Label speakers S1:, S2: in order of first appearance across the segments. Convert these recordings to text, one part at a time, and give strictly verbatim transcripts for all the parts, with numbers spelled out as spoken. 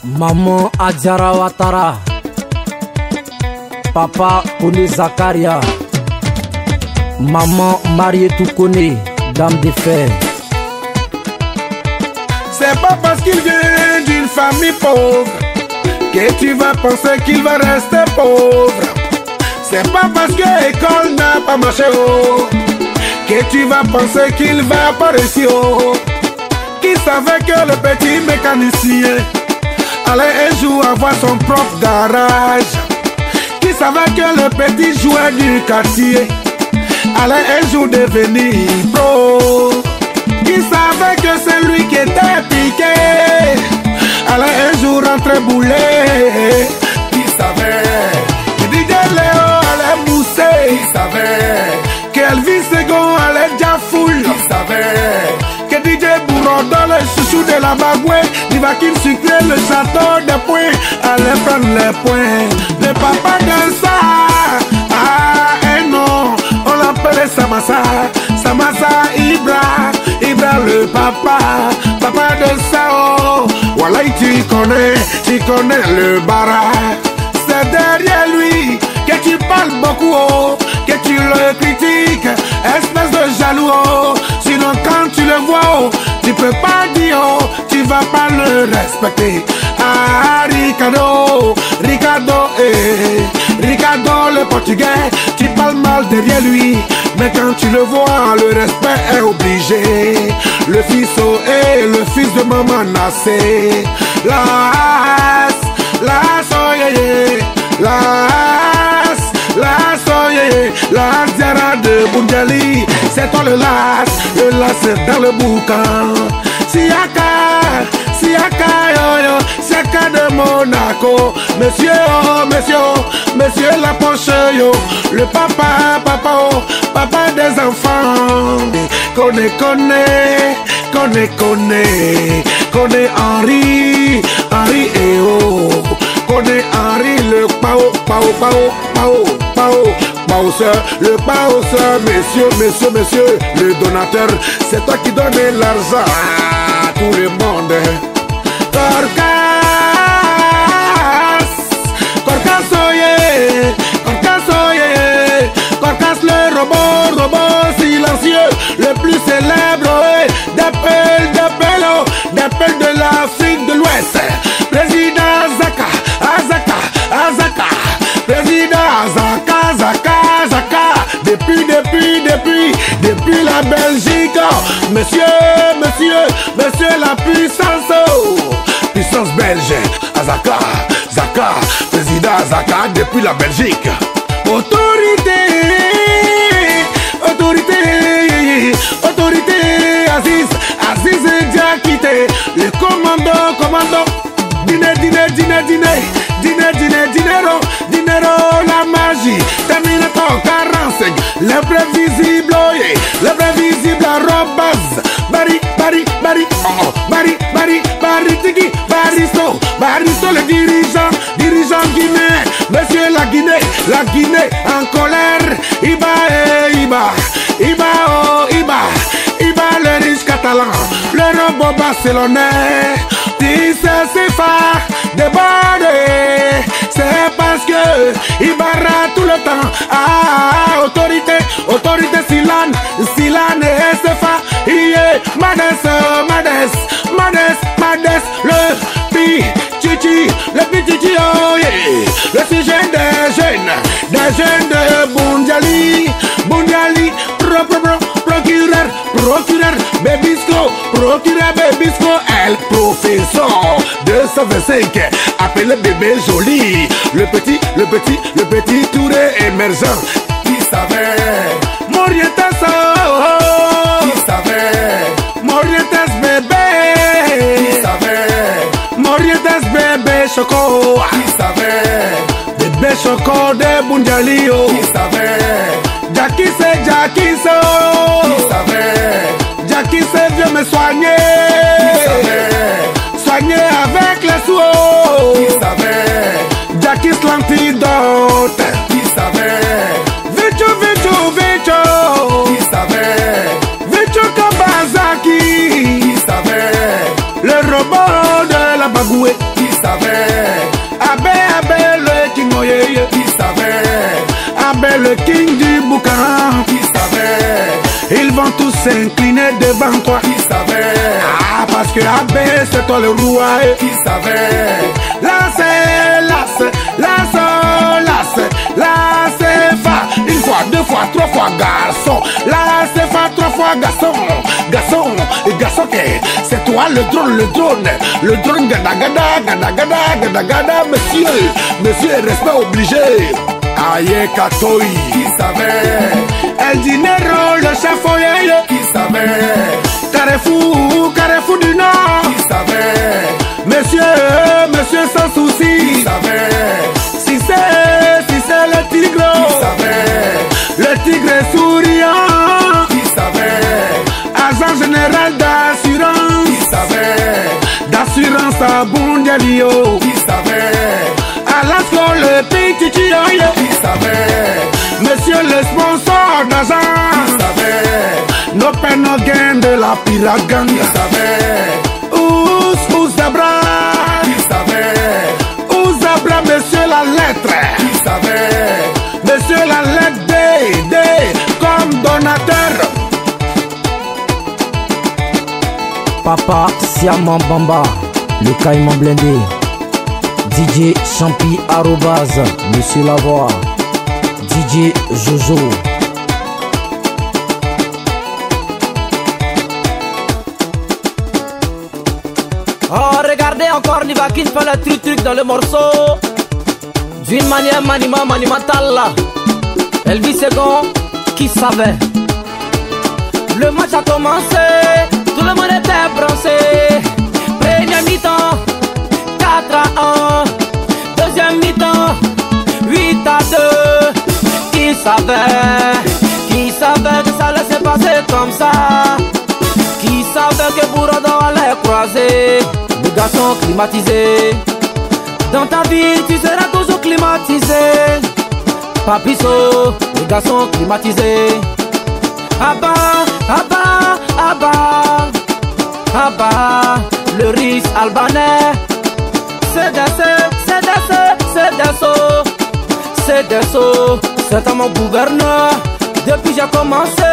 S1: Maman Adjara Ouattara, Papa Kone Zakaria, Maman Marietou Kone, dame de fer.
S2: C'est pas parce qu'il vient d'une famille pauvre que tu vas penser qu'il va rester pauvre. C'est pas parce que l'école n'a pas marché oh, que tu vas penser qu'il va pas réussir oh. Qui savait que le petit mécanicien allait un jour avoir son propre garage? Qui savait que le petit joueur du quartier allait un jour devenir pro? Qui savait que c'est lui qui était piqué allait un jour rentrer boulet? Qui savait que D J Léo allait mousser? Qui savait que Elvis Segon allait déjà foule? Qui savait que D J Bourron dans le chouchou de la Bagoué, Divakin sucré le château des points allait prendre les points? Le papa de ça, ah et non, on l'appelait Samassa, Samassa Ibra, Ibra le papa, papa de Sao. Voilà, tu connais, tu connais le bara. C'est derrière lui que tu parles beaucoup, oh, que tu le critiques, espèce de jaloux. Oh. Sinon quand tu le vois, oh, tu peux pas dire, oh, tu vas pas le respecter. Ah, Ricardo, Ricardo, eh, Ricardo le portugais, tu parles mal derrière lui, mais quand tu le vois, le respect est obligé. Le fils oh, et le fils de maman Nassé, las, las, oh yeah, yeah, las, las, oh yeah, yeah, la Adjara de Boundiali, c'est toi le las, le las c'est dans le boucan. Siaka, Siaka, yo yo, Siaka de Monaco, monsieur, oh, monsieur, oh, monsieur la poche, yo, le papa, papa, oh, papa des enfants. Connais, connais, connais, connais, connais Henri, Henri et oh, connais Henri le pao, pao, pao, pao, pao, pao, le pao, messieurs, messieurs, messieurs, le donateur, c'est toi qui donnes l'argent à tout le monde. Corcas, Corcas, oye, Corcas, oye, Corcas le robot, robot silencieux, le plus célèbre, oye, d'appel, d'appel, oh, d'appel de l'Afrique de l'Ouest. Président Azaka, Azaka, Azaka, président Azaka, Azaka, Azaka, depuis, depuis, depuis, depuis la Belgique, oh, monsieur, monsieur, monsieur la puissance, oh, puissance belge, Azaka, Zaka, président Azaka depuis la Belgique. Autorité, autorité, autorité, Aziz, Aziz est déjà quitté. Le commando, commando, dîner, dîner, dîner, dîner, dîner, dîner, dinero, dinero, la magie. Termine ton quarante-cinq, l'imprévisible, l'imprévisible arrobase. Bari, Bari, Bari, oh, Bari, Bari, Bari, Tiki, Baristo, Baristo le dirigeant, dirigeant guinéen, monsieur la Guinée, la Guinée en colère, Iba et Iba, Iba, oh, Iba, Iba le riche catalan, le robot barcelonais, tu sais c'est fort, débordé, c'est parce que Ibarra tout le temps, ah, autorité, autorité Silan, Silan et Sefa, yeah, Mades, Mades, Mades, Mades, le pi, chichi, le petit oh yeah, le sujet des jeunes, des jeunes de Boundiali, Boundiali, pro, pro, pro, procureur, procureur, Bébisco, procureur Bébisco, el professeur deux cent vingt-cinq, appelé bébé joli, le petit, le petit, le petit Touré émergent, qui savait, Morientes, oh, qui savait, Morientes bébé, qui savait, Morientes bébé Choco, qui savait, bébé Choco de Boundiali, oh, qui savait, Jackie c'est Jackie so, qui savait, Jackie c'est viens me soigner, qui savait, soigner avec les sous, qui savait, Jackie l'antidote, qui savait, Vicho, Vicho, Vicho, qui savait, Vicho Kabazaki, qui savait, le robot de la Bagoué, qui savait. le king du boucan.
S3: Qui savait?
S2: Ils vont tous s'incliner devant toi.
S3: Qui savait?
S2: Ah, parce que A B c'est toi le roi.
S3: Qui savait?
S2: Là c'est, là c'est, là c'est, là c'est, là c'est fa. Une fois, deux fois, trois fois garçon. Là c'est fa, trois fois garçon. Garçon, et garçon c'est toi le drone, le drone. Le drone gada gada, gada gada, gada gada. Monsieur, monsieur respect obligé. Aïe Katoi.
S3: Qui savait?
S2: El Dinero, le chef foyer.
S3: Qui savait?
S2: Carrefour, Carrefour du Nord.
S3: Qui savait?
S2: Monsieur, monsieur sans souci.
S3: Qui savait?
S2: Si c'est, si c'est le tigre.
S3: Qui savait?
S2: Le tigre souriant.
S3: Qui savait?
S2: Agent général d'assurance.
S3: Qui savait?
S2: D'assurance à Bundialio.
S3: Qui savait?
S2: Alasco le petit chioye.
S3: Qui savait?
S2: Monsieur le sponsor d'agent.
S3: Qui savait?
S2: No pain no gain de la pirate gang.
S3: Qui savait?
S2: Ous, Ouzabra.
S3: Qui savait?
S2: Ouzabra, monsieur la lettre.
S3: Qui savait?
S2: Monsieur la lettre D, D, comme donateur.
S1: Papa Siaman Bamba, le caïman blindé. D J Champi arrobase, Monsieur Lavoie. D J Jojo. Oh, regardez encore Nivakin fait le truc truc dans le morceau. D'une manière manima manimentale là. Elvis Segon, qui savait? Le match a commencé, tout le monde était bronzé. Premier mi-temps, quatre à un. Deuxième mi-temps, huit à deux. Qui savait? Qui savait que ça allait se passer comme ça? Qui savait que Bourredon allait croiser? Le garçon climatisé. Dans ta vie, tu seras toujours climatisé. Papisso, le garçon climatisé. Abba, Abba, Abba, Abba, le riche albanais. C'est des c'est des c'est des c'est des c'est à mon gouverneur. Depuis j'ai commencé,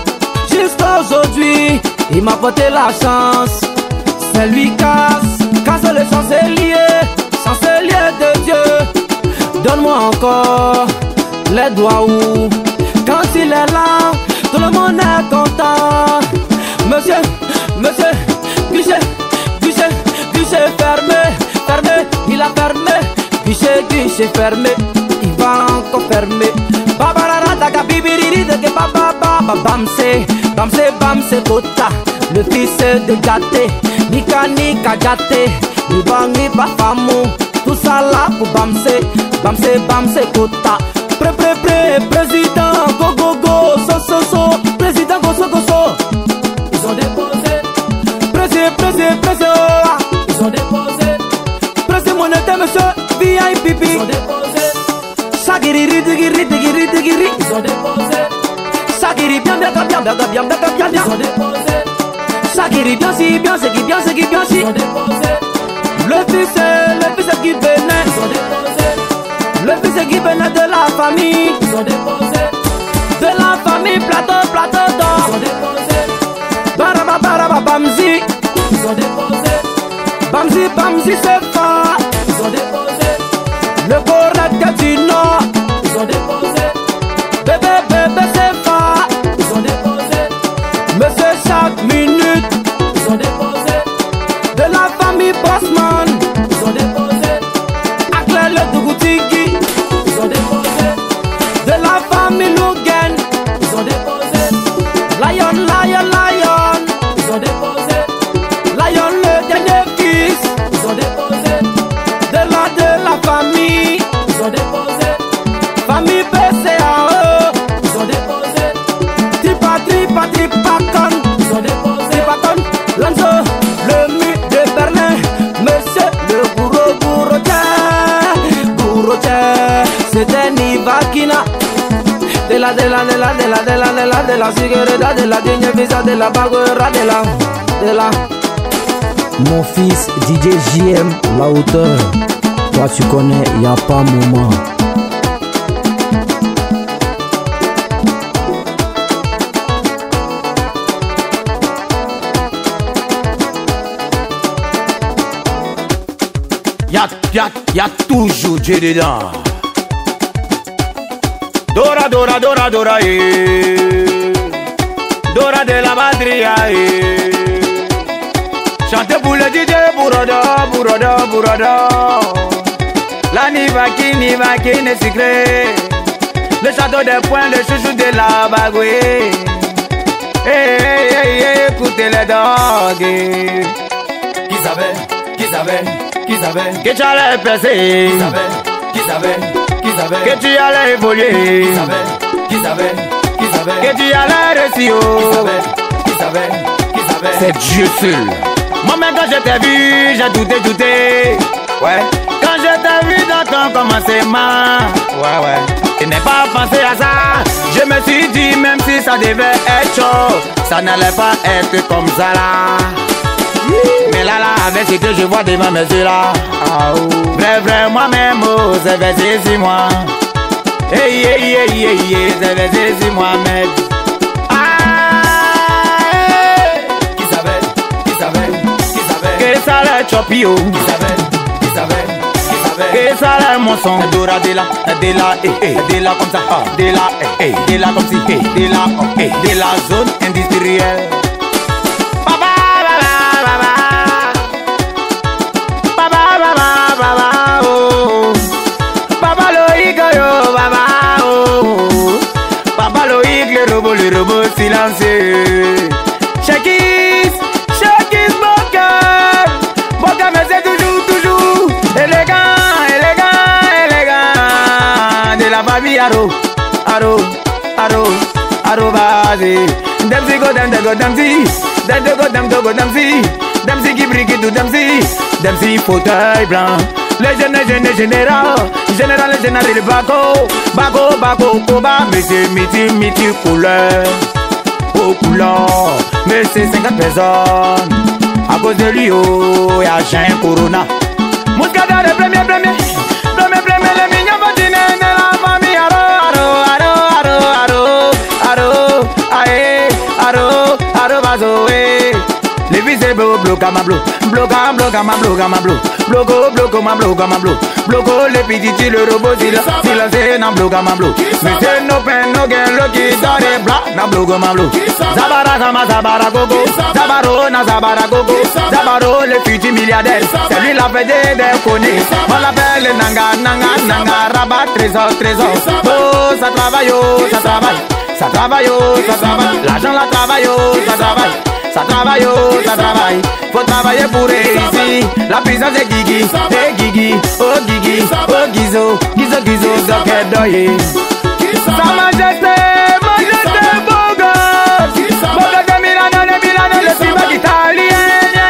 S1: jusqu'à aujourd'hui, il m'a porté la chance. C'est lui casse, casse le chancelier, chancelier de Dieu. Donne-moi encore les doigts où, quand il est là, tout le monde est content. Monsieur, monsieur, guichet, guichet, guichet fermé, fermé, il a fermé. Guichet, guichet fermé, il va encore fermer. Babarara daga bibiriri de que baba baba bamse, bamse bamse kota. Le fils de gâté, nika nika gâté. Le bangi ba famou, tout ça là pour bamse, bamse bamse kota. Pré pré pré, président go go go, so so so, président go so go so. Ils ont déposé, président président président, ils ont déposé, président monétaire monsieur V I P P. Ils ont déposé, Sagiri digiri digiri digiri. Ils ont déposé, Sagiri bien bien bien bien bien bien bien bien. Ils ont déposé, Sagiri bien si bien c'est qui bien c'est qui bien si. Ils ont déposé, le fils le fils qui venait. Ils ont déposé. Le fils qui venait de la famille. Ils ont déposé. De la famille plateau, plateau d'or. Ils ont déposé. Baraba, baraba, bamzi. Ils ont déposé. Bamzi, bamzi, c'est fort. Ils ont déposé. Le correct du Nord. Ils ont déposé. Bébé, bébé, c'est fort. Ils ont déposé. Monsieur chaque minute. Ils ont déposé. De la famille Bossman. Ils ont déposé. Akle le Dougoutigui. Ils ont déposé. De la famille Lougen. Ils ont déposé. Lion, lion, lion. Ils ont déposé. Lion le dernier fils. Ils ont déposé. De la de la famille. Ils ont déposé. Famille P C A E. Ils ont déposé. Tripa, tripa, tripacon. Ils ont déposé. Tripacon. Lanzo, le mu de Berlin. Monsieur le gourou, gourou, gourou, c'était Nivakina. De la, de la, de la, de la, de la, de la, de la cigarette, de la digne visa, de la baguera, de la, de la. Mon fils D J J M, la hauteur. Toi tu connais, y a pas moment. Y'a, y'a, y'a toujours Dieu dedans. Dora, Dora, Dora, Dora, eh. Dora de la batterie, eh. Chantez pour le D J, Bourada, Bourada, Bourada. La Nivaki, Nivaki, n'est secret. Le château des points, le chouchou de la bagouée. Hey, hey, hey, hey, écoutez les dogs.
S3: Qui savait, qui savait, qui savait
S1: que tu allais percer,
S3: qui savait, qui savait, qui savait
S1: que tu allais évoluer,
S3: qui savait, qui savait, qui savait
S1: que tu allais réussir,
S3: qui savait, qui savait, qui savait.
S1: C'est Dieu seul. Moi-même quand je t'ai vu, j'ai douté, douté. Ouais. Quand je t'ai vu dans ton commencement, ouais, ouais. Je n'ai pas pensé à ça. Je me suis dit même si ça devait être chaud, ça n'allait pas être comme ça là. Mais là là, avec ce que je vois devant mes yeux là, ah, oh. Vrai vrai moi-même, oh, c'est versé sur moi. Hey hey hey hey hey, c'est versé sur moi-même.
S3: Qui savait, qui savait, qui savait
S1: que ça l'a chopio.
S3: Qui savait, qui savait, qui savait
S1: que ça l'a mon son. Dora de là, de là, eh eh, de là comme ça, ah, de là, eh eh, de là comme si, eh, de là, oh, eh, de la zone industrielle. Baba, baba, baba, baba, baba, baba, oh, Baba Loïc, yo, baba, oh, Baba Loïc, le robot, le robot silencieux. Shakis, Shakis, mon cœur, mon cœur, mais c'est toujours, toujours élégant, élégant, élégant. De la famille Aro, Aro, Aro, Aro, vas-y. Dem si go, dem de go, dem si, dem de go, dem de go, dem si, dem si qui brille tout, dem si, dem si fauteuil blanc. Les jeunes, jeunes, généraux, général, général, le baco, baco, baco, koba, mais c'est miti, miti couleur. Au couleur, mais c'est cinquante personnes. À cause de lui, oh, y'a Jean Corona. Mouscada de premier, premier, premier, premier, le mignon continent de la famille. Aro, aro, aro, aro, aro, aro, aïe, aro, aro, bazo, eh. Les vis c'est blo, bloca ma blo, bloca, bloca ma bloca ma blo, bloco, bloco ma bloca ma blo, bloco, les petits, le robot, il a lancé, na bloca ma blo. Mais c'est no pen, no gain, le qui sort des blas, na bloca ma blo. Zabara, zama, zabara, gogo, zabaro, na zabara, gogo, zabaro, les petits milliardaires, c'est lui la fête des connus. On l'appelle Nanga, Nanga, Nanga, rabat, trésor, trésor. Oh, ça travaille, oh, ça travaille, ça travaille, oh, ça travaille, l'argent la travaille, oh, ça travaille. Ça travaille, oh, ça travaille. Faut travailler pour réussir. La puissance est Guigui, eh Guigui, oh Guigui, oh Guizo, Guizo, Guizo, Zoké Doye. Sa majesté, majesté, beau gosse. Beau gosse de Milano, de Milano, le cyber italien.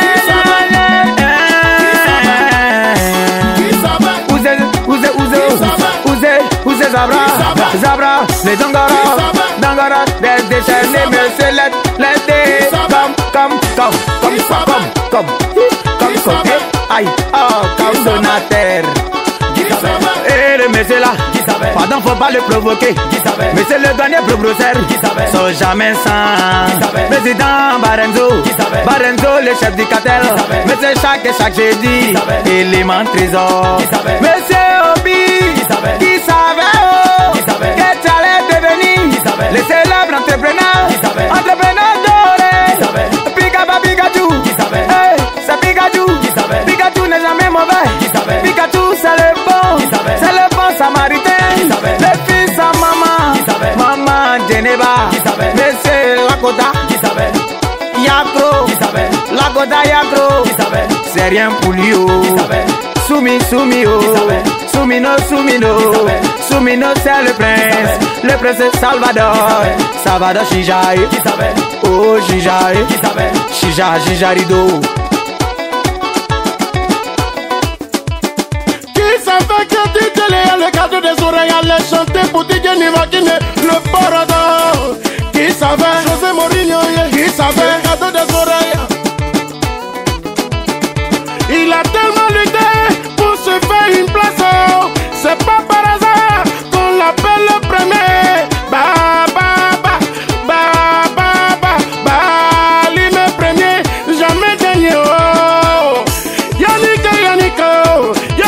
S1: Ouzé, ouzé, ouzé, ouzé, ouzé, Zabra, Zabra, les Dangara, Dangara, des déchaînés, mais c'est l'aide, l'aide. Comme, comme, comme, comme, comme, comme, comme, aïe, oh, comme donateur. Et le monsieur là, pardon, faut pas le provoquer. Mais c'est le dernier probrosser. Sont jamais sans. Président Barenzo, Barenzo, le chef du cartel. Mais c'est chaque, chaque jeudi, élément trésor. Monsieur Obi, qui savait, oh, que tu allais devenir le célèbre entrepreneur, entrepreneur doré. Pikachu, hey, c'est Pikachu, Pikachu n'est jamais mauvais, Pikachu c'est le bon, c'est le bon samaritain, le fils à maman, maman Geneva, monsieur Lakota, Yakro, Lakota Yakro, c'est rien pour lui, oh, Soumi, Soumi, oh, Soumino, Soumino, Soumino c'est le prince, le prince Salvador, Salvador Chijaï, oh Chijaï, Chija, Chijarido.
S2: Qui savait que D J Léa, le cadeau des oreilles, allait chanter pour D J Nivakine, le parador. Qui savait, José Mourinho, qui savait, le cadeau des oreilles. Il a tellement lutté pour se faire une place. C'est pas par hasard qu'on l'appelle le premier. Bah, bah, bah, bah, bah, bah, bah, lui le premier, jamais gagné. Oh, Yannick, Yannick,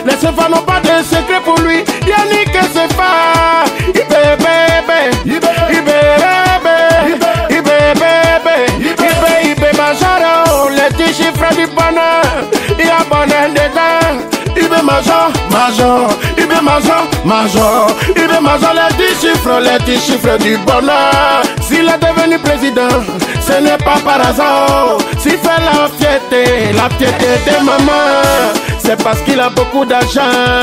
S2: Les Sefa n'ont pas de secret pour lui. Yannick et Sefa. Ibe bébé. Ibe bébé. Ibe bébé. Ibe ibe majaro. Les petits chiffres du bonheur. Il y a bonheur dedans. Ibe major, major. Ibe major, major. Ibe major. Les dix chiffres, les dix chiffres du bonheur. S'il est devenu président, ce n'est pas par hasard. S'il fait la fierté, la fierté des mamans, c'est parce qu'il a beaucoup d'argent.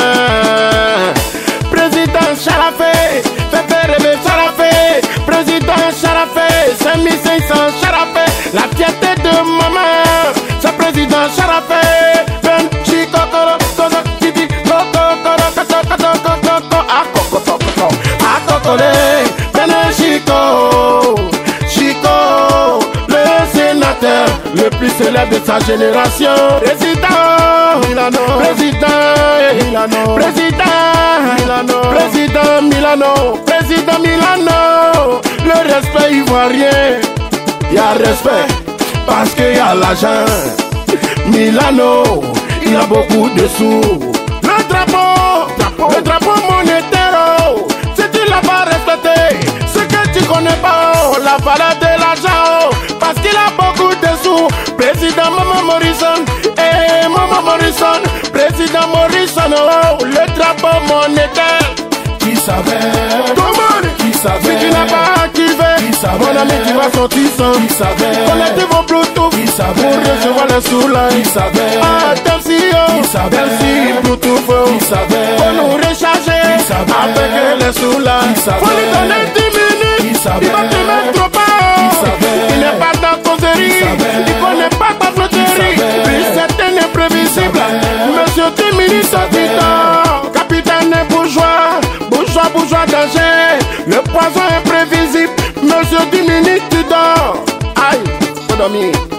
S2: Président Charafé, fait faire rêver Charafé. Président Charafé, cinq mille cinq cents Charafé. La fierté de maman, c'est président Charafé. Ben Chikokoro, Kozo, Titi, Kokokoro, Koto, Koto, Koto, Akoko, Koto, Akokole, Ben Chiko, Chiko, le sénateur le plus célèbre de sa génération. Président Milano, président Milano, président Milano, président Milano, président Milano. Le respect ivoirien, y a respect parce qu'il y a l'argent. Milano, il a beaucoup de sous. Le drapeau, drapeau. Le drapeau monétaire, si tu l'as pas respecté, ce que tu connais pas, la valeur de l'argent, parce qu'il a beaucoup de sous. Président Momo Morrison, eh Momo Morrison, président Morrison, oh, le drapeau monétaire. Qui savait? Comment? Qui savait? Si tu n'as pas activé, qui savait? Mon ami, tu vas sortir sans. Qui savait? Connectez vos Bluetooth, qui savait? Pour recevoir les sous-là, qui savait? Ah, Delcy, oh, qui savait? Delcy, Bluetooth, oh, qui savait? Pour nous recharger, qui savait? Avec les sous-là, qui savait? Faut lui donner dix minutes, qui savait? Il va te mettre au bas, qui savait? Il n'est pas dans causerie, il connaît pas ta flotterie, puis c'est imprévisible. Monsieur dix minutes, ça dit capitaine bourgeois, bourgeois, bourgeois danger. Le poison imprévisible, monsieur dix minutes, tu dors. Aïe, faut dormir.